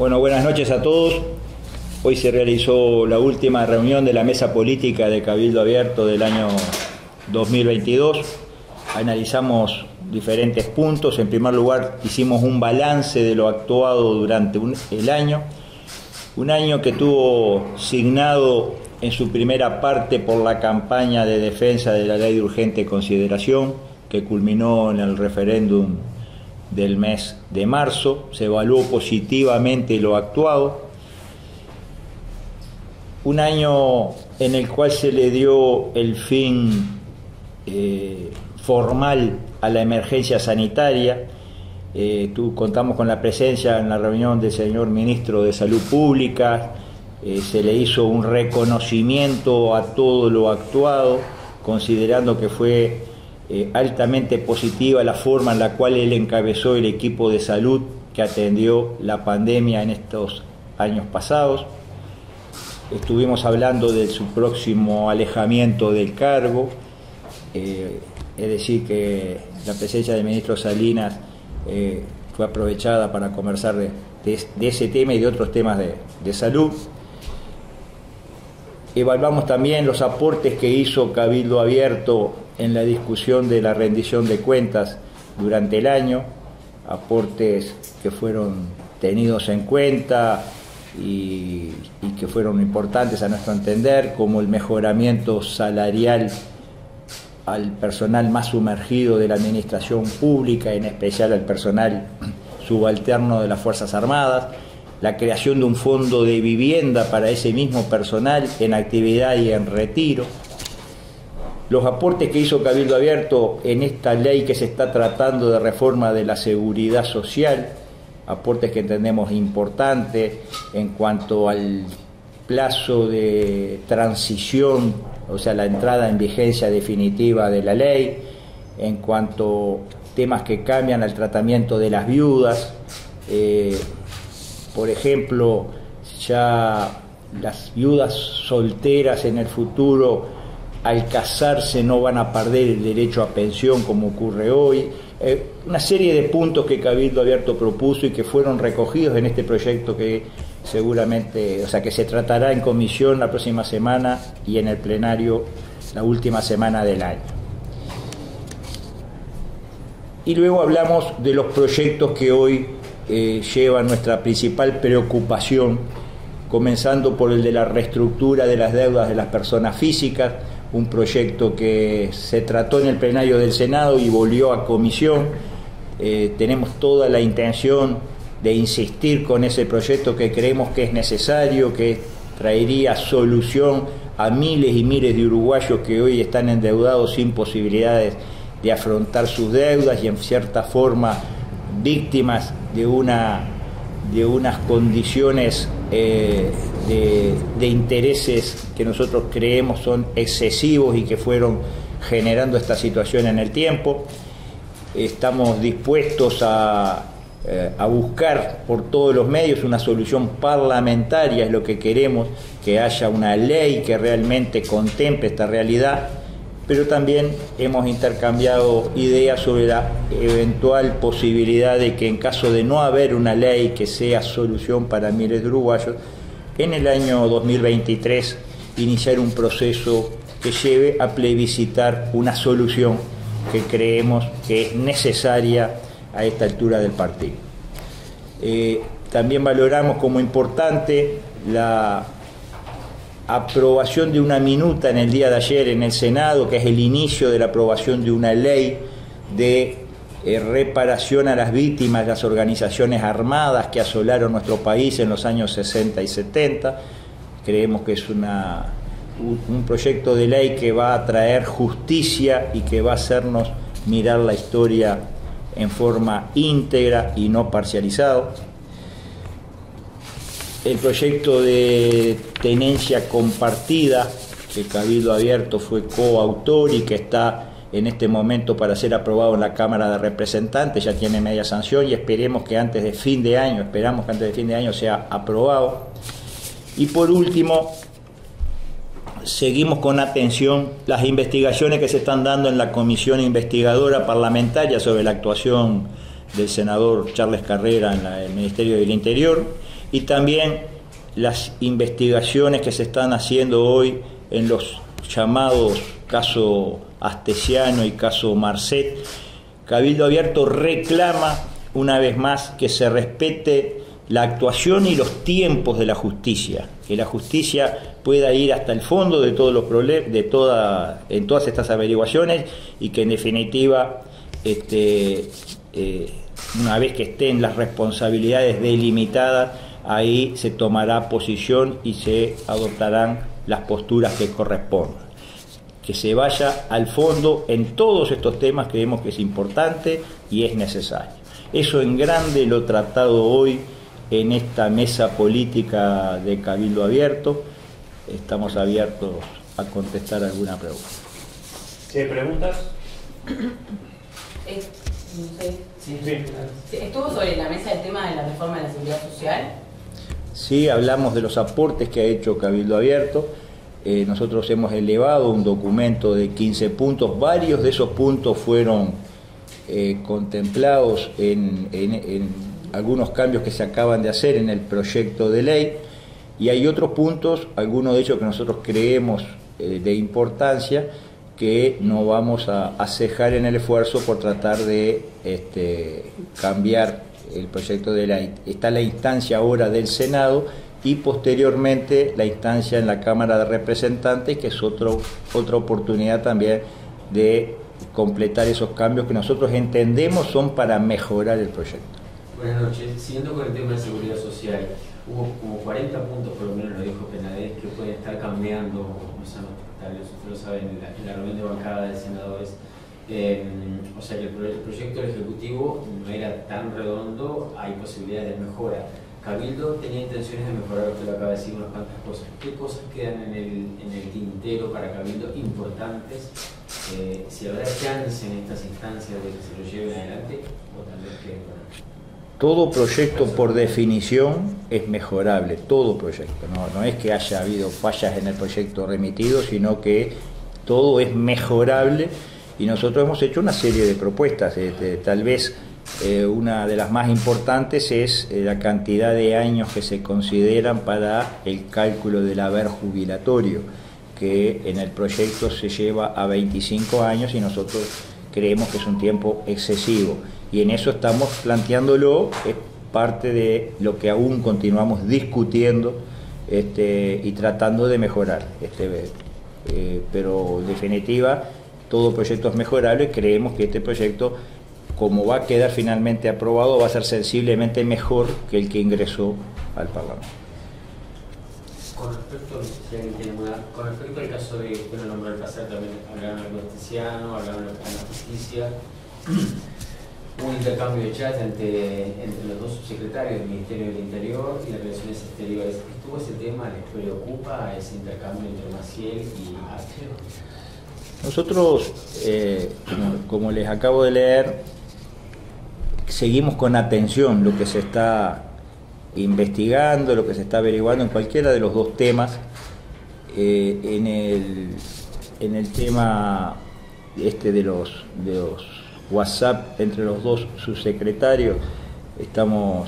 Bueno, buenas noches a todos. Hoy se realizó la última reunión de la mesa política de Cabildo Abierto del año 2022. Analizamos diferentes puntos. En primer lugar, hicimos un balance de lo actuado durante el año. Un año que tuvo signado en su primera parte por la campaña de defensa de la ley de urgente consideración, que culminó en el referéndum del mes de marzo. Se evaluó positivamente lo actuado. Un año en el cual se le dio el fin formal a la emergencia sanitaria. Contamos con la presencia en la reunión del señor Ministro de Salud Pública. Se le hizo un reconocimiento a todo lo actuado, considerando que fue altamente positiva la forma en la cual él encabezó el equipo de salud que atendió la pandemia en estos años pasados. Estuvimos hablando de su próximo alejamiento del cargo, es decir, que la presencia del ministro Salinas fue aprovechada para conversar de ese tema y de otros temas de salud. Evaluamos también los aportes que hizo Cabildo Abierto en la discusión de la rendición de cuentas durante el año, aportes que fueron tenidos en cuenta y que fueron importantes a nuestro entender, como el mejoramiento salarial al personal más sumergido de la administración pública, en especial al personal subalterno de las Fuerzas Armadas, la creación de un fondo de vivienda para ese mismo personal en actividad y en retiro, los aportes que hizo Cabildo Abierto en esta ley que se está tratando de reforma de la seguridad social, aportes que entendemos importantes en cuanto al plazo de transición, o sea, la entrada en vigencia definitiva de la ley, en cuanto a temas que cambian al tratamiento de las viudas. Por ejemplo, ya las viudas solteras en el futuro, al casarse, no van a perder el derecho a pensión como ocurre hoy. Una serie de puntos que Cabildo Abierto propuso y que fueron recogidos en este proyecto que seguramente, que se tratará en comisión la próxima semana y en el plenario la última semana del año. Y luego hablamos de los proyectos que hoy llevan nuestra principal preocupación, comenzando por el de la reestructura de las deudas de las personas físicas, un proyecto que se trató en el plenario del Senado y volvió a comisión. Tenemos toda la intención de insistir con ese proyecto que creemos que es necesario, que traería solución a miles y miles de uruguayos que hoy están endeudados sin posibilidades de afrontar sus deudas y en cierta forma víctimas de unas condiciones de intereses que nosotros creemos son excesivos y que fueron generando esta situación en el tiempo. Estamos dispuestos a buscar por todos los medios una solución parlamentaria, es lo que queremos, que haya una ley que realmente contemple esta realidad, pero también hemos intercambiado ideas sobre la eventual posibilidad de que en caso de no haber una ley que sea solución para miles de uruguayos, en el año 2023 iniciar un proceso que lleve a plebiscitar una solución que creemos que es necesaria a esta altura del partido. También valoramos como importante la aprobación de una minuta en el día de ayer en el Senado, que es el inicio de la aprobación de una ley de reparación a las víctimas de las organizaciones armadas que asolaron nuestro país en los años 60 y 70. Creemos que es un proyecto de ley que va a traer justicia y que va a hacernos mirar la historia en forma íntegra y no parcializado. El proyecto de tenencia compartida, que Cabildo Abierto fue coautor y que está en este momento para ser aprobado en la Cámara de Representantes, ya tiene media sanción y esperamos que antes de fin de año sea aprobado. Y por último, seguimos con atención las investigaciones que se están dando en la Comisión Investigadora Parlamentaria sobre la actuación del senador Charles Carrera en el Ministerio del Interior, y también las investigaciones que se están haciendo hoy en los llamados caso Astesiano y caso Marcet. Cabildo Abierto reclama una vez más que se respete la actuación y los tiempos de la justicia, que la justicia pueda ir hasta el fondo de todos los problemas, en todas estas averiguaciones, y que en definitiva una vez que estén las responsabilidades delimitadas, ahí se tomará posición y se adoptarán las posturas que correspondan. Que se vaya al fondo en todos estos temas, creemos que es importante y es necesario. Eso en grande lo tratado hoy en esta mesa política de Cabildo Abierto. Estamos abiertos a contestar alguna pregunta. ¿Sí hay preguntas? No sé. Sí. ¿Estuvo sobre la mesa el tema de la reforma de la seguridad social? Sí, hablamos de los aportes que ha hecho Cabildo Abierto. Nosotros hemos elevado un documento de 15 puntos. Varios de esos puntos fueron contemplados en algunos cambios que se acaban de hacer en el proyecto de ley, y hay otros puntos, algunos de ellos que nosotros creemos de importancia, que no vamos a cejar en el esfuerzo por tratar de cambiar el proyecto de ley. Está la instancia ahora del Senado y posteriormente la instancia en la Cámara de Representantes, que es otra oportunidad también de completar esos cambios que nosotros entendemos son para mejorar el proyecto. Buenas noches. Siguiendo con el tema de seguridad social, hubo como 40 puntos, por lo menos lo dijo Penades, que pueden estar cambiando, no sé, tal vez ustedes lo saben, en la reunión de bancada de senadores. O sea que el proyecto del Ejecutivo no era tan redondo, hay posibilidades de mejora. Cabildo tenía intenciones de mejorar, usted lo acaba de decir, unas cuantas cosas. ¿Qué cosas quedan en el tintero para Cabildo importantes? Si habrá chance en estas instancias de que se lo lleven adelante, o tal vez que... Todo proyecto por definición es mejorable, todo proyecto. No es que haya habido fallas en el proyecto remitido, sino que todo es mejorable, y nosotros hemos hecho una serie de propuestas. Tal vez una de las más importantes es la cantidad de años que se consideran para el cálculo del haber jubilatorio, que en el proyecto se lleva a 25 años y nosotros creemos que es un tiempo excesivo. Y en eso estamos planteándolo, es parte de lo que aún continuamos discutiendo y tratando de mejorar. Pero en definitiva, todo proyecto es mejorable. Creemos que este proyecto, como va a quedar finalmente aprobado, va a ser sensiblemente mejor que el que ingresó al Parlamento. Con respecto al caso de, bueno, nombrar al pasar también, hablaron algo de Astesiano, hablaron de la justicia. Hubo un intercambio de chat entre los dos subsecretarios del Ministerio del Interior y las Relaciones Exteriores. ¿Estuvo ese tema? ¿Les preocupa ese intercambio entre Maciel y Arce? Nosotros, como les acabo de leer, seguimos con atención lo que se está investigando, lo que se está averiguando en cualquiera de los dos temas. En el tema de los WhatsApp entre los dos subsecretarios, estamos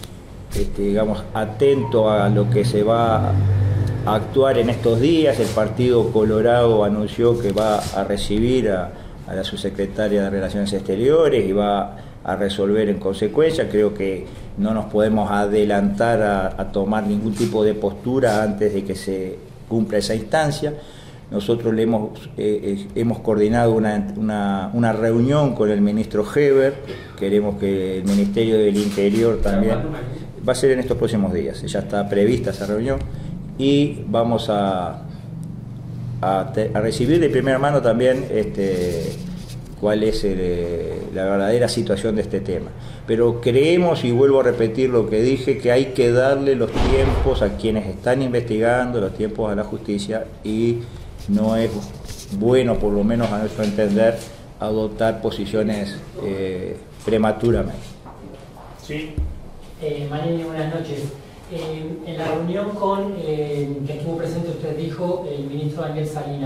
atentos a lo que se va a actuar en estos días. El Partido Colorado anunció que va a recibir a la subsecretaria de Relaciones Exteriores y va a resolver en consecuencia. Creo que no nos podemos adelantar a tomar ningún tipo de postura antes de que se cumpla esa instancia. Nosotros hemos coordinado una reunión con el ministro Heber. Queremos que el Ministerio del Interior también... Va a ser en estos próximos días, ya está prevista esa reunión, y vamos a recibir de primera mano también cuál es la verdadera situación de este tema. Pero creemos, y vuelvo a repetir lo que dije, que hay que darle los tiempos a quienes están investigando, los tiempos a la justicia, y no es bueno, por lo menos a nuestro entender, adoptar posiciones prematuramente. Sí. Manini, buenas noches. En la reunión que estuvo presente, usted dijo, el ministro Daniel Salinas,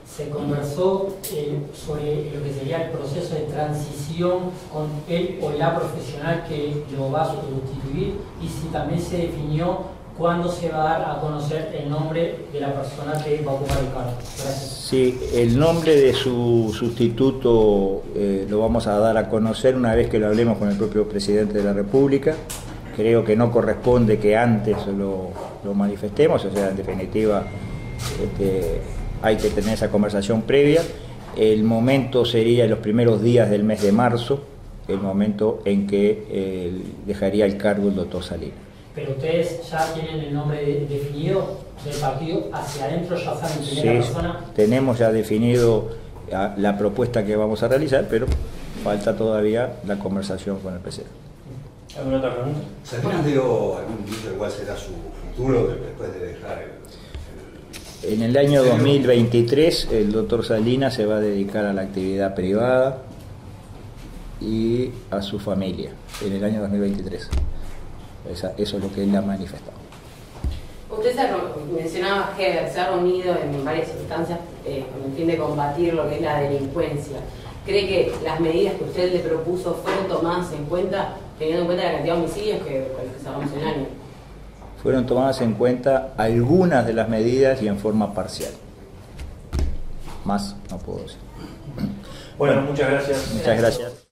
se conversó sobre lo que sería el proceso de transición con él o la profesional que lo va a sustituir, y si también se definió cuándo se va a dar a conocer el nombre de la persona que va a ocupar el cargo. Gracias. Sí, el nombre de su sustituto lo vamos a dar a conocer una vez que lo hablemos con el propio presidente de la República. Creo que no corresponde que antes lo manifestemos, o sea, en definitiva hay que tener esa conversación previa. El momento sería en los primeros días del mes de marzo, el momento en que dejaría el cargo el doctor Salinas. Pero ustedes ya tienen el nombre definido del partido hacia adentro, ya saben quién es la persona. Tenemos ya definido la propuesta que vamos a realizar, pero falta todavía la conversación con el presidente. ¿Alguna otra pregunta? ¿Salinas dio algún indicio de cuál será su futuro después de dejar En el año 2023 el doctor Salinas se va a dedicar a la actividad privada y a su familia, en el año 2023. Eso es lo que él ha manifestado. Usted mencionaba que se ha reunido en varias instancias con el fin de combatir lo que es la delincuencia. ¿Cree que las medidas que usted le propuso fueron tomadas en cuenta, teniendo en cuenta la cantidad de homicidios que cerramos el año? Fueron tomadas en cuenta algunas de las medidas y en forma parcial. Más no puedo decir. Bueno, muchas gracias. Muchas gracias.